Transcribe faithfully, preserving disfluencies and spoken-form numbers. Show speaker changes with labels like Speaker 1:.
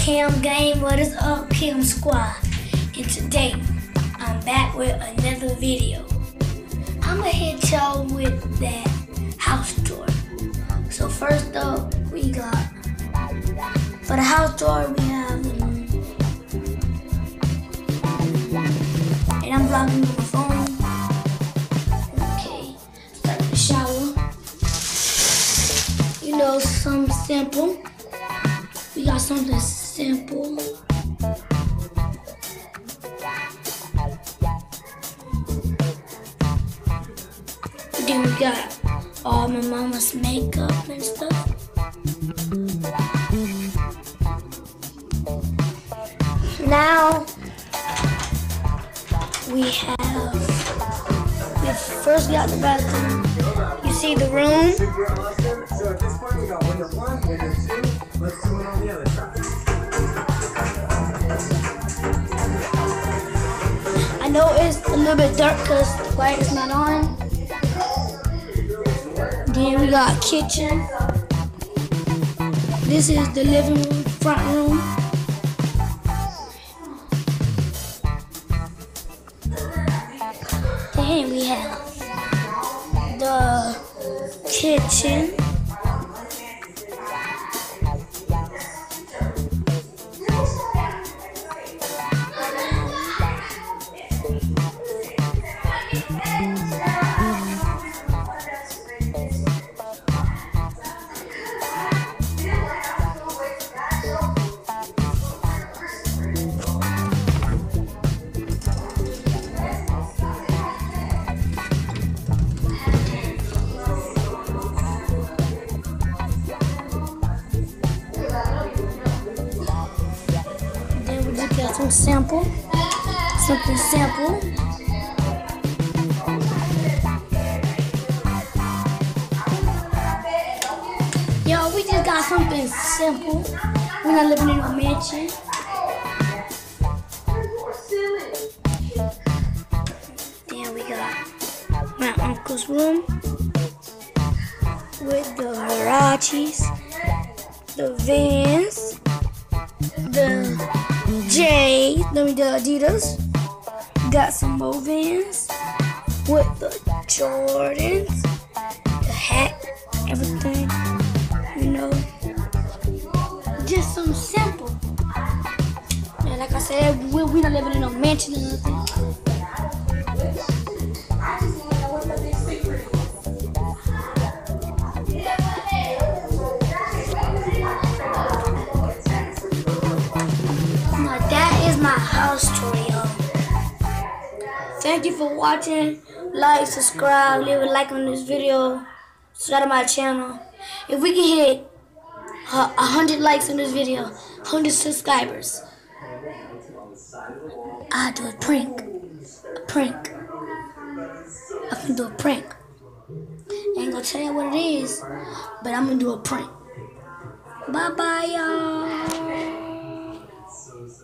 Speaker 1: Cam Game, what is up, Cam Squad? And today, I'm back with another video. I'ma hit y'all with that house tour. So first up, we got, for the house tour, we have, um, and I'm vlogging on my phone. Okay, start with the shower. You know, something simple. We got something simple. Then we got all my mama's makeup and stuff. Now we have, we first got the bathroom. You see the room?
Speaker 2: So at this point we got window one, window two. Let's do it on the other side.
Speaker 1: I know it's a little bit dark because the light is not on. Then we got kitchen. This is the living room, front room. Then we have the kitchen. Got some sample, something simple. Yo, we just got something simple. We're not living in a mansion. Then we got my uncle's room with the Hirachis, the Vans, the J, let me do Adidas. Got some more Vans with the Jordans, the hat, everything, you know. Just some simple. And like I said, we we not living in no mansion or nothing. My house tour, y'all. Thank you for watching. Like, subscribe, leave a like on this video. Subscribe to my channel. If we can hit a hundred likes on this video, hundred subscribers, I'll do a prank. A prank. I can do a prank. I ain't gonna tell you what it is, but I'm gonna do a prank. Bye bye, y'all.